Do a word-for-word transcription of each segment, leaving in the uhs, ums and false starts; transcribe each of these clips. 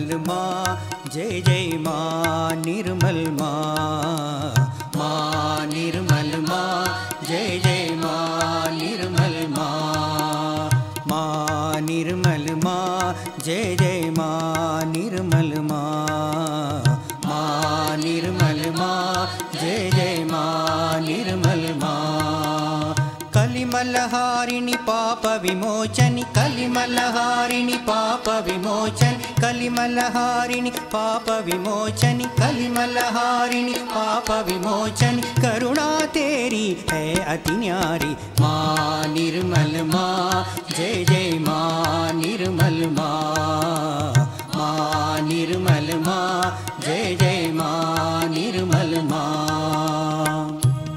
निर्मल माँ जय जय माँ निर्मल माँ। माँ निर्मल माँ जय जय माँ निर्मल माँ। माँ निर्मल माँ जय जय माँ निर्मल माँ। माँ निर्मल माँ जय जय माँ निर्मल माँ। कलिमलहारिणि पाप विमोचनि कलिमलहारिणि पाप विमोचनि कलिमलहारिणि पाप विमोचनि कलिमलहारिणि पाप विमोचनि। करुणा तेरी है अति न्यारी माँ निर्मल माँ जय जय माँ निर्मल माँ। माँ निर्मल माँ जय जय माँ निर्मल माँ।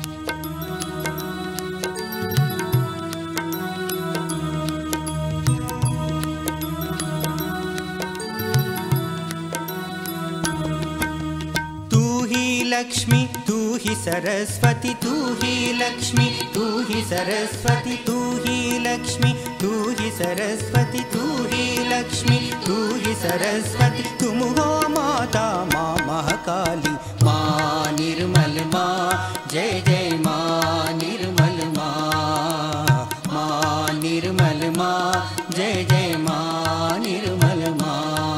लक्ष्मी तू ही सरस्वती तू ही लक्ष्मी तू ही सरस्वती तू ही लक्ष्मी तू ही सरस्वती तू ही लक्ष्मी तू ही सरस्वती। तुम हो माता माँ महाकाली माँ निर्मल माँ जय जय माँ निर्मल माँ। माँ निर्मल माँ जय जय माँ निर्मल माँ।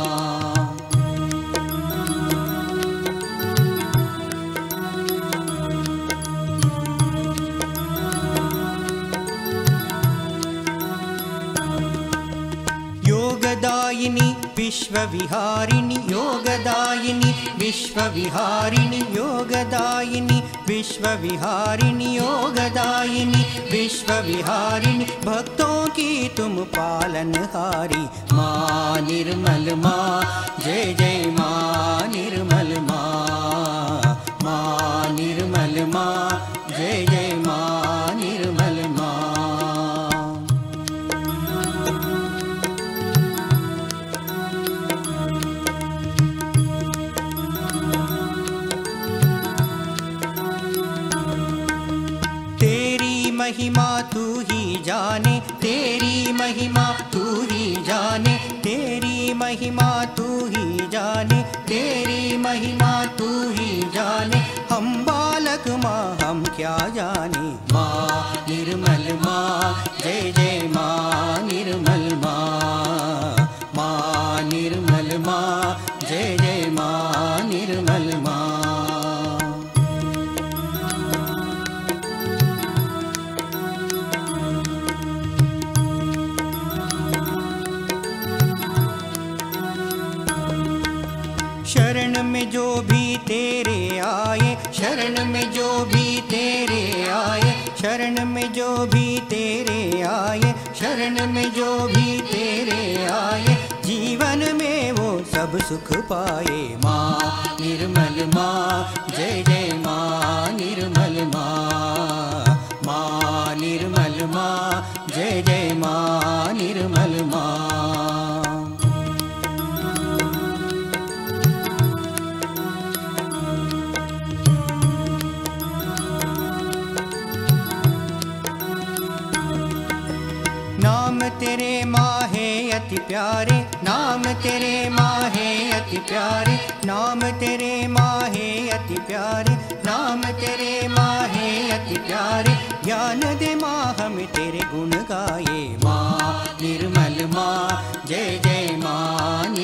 योगदायिनी विश्वविहारिणि योगदायिनी विश्वविहारिणि योगदायिनी विश्वविहारिणि योगदायिनी विश्वविहारिणि। भक्तों की तुम पालनहारी माँ निर्मल माँ जय जय माँ निर्मल माँ। माँ निर्मल माँ जय जय माँ निर्मल माँ। महिमा तू ही जाने तेरी महिमा तू ही जाने तेरी महिमा तू ही जाने तेरी महिमा तू ही जाने। हम बालक माँ हम क्या जाने माँ निर्मल माँ जय जय माँ निर्मल माँ। माँ निर्मल माँ जय जय माँ निर्मल माँ। शरण में जो भी तेरे आए शरण में जो भी तेरे आए शरण में जो भी तेरे आए शरण में जो भी तेरे आए। जीवन में वो सब सुख पाए माँ निर्मल माँ जय जय माँ निर्मल माँ। माँ निर्मल माँ जय जय माँ निर्मल माँ। नाम तेरे माँ है अति प्यारे नाम तेरे माँ है अति प्यारे नाम तेरे माँ है अति प्यारे नाम तेरे माँ है अति प्यारे। ज्ञान दे माँ हम तेरे गुण गाए माँ निर्मल माँ जय जय माँ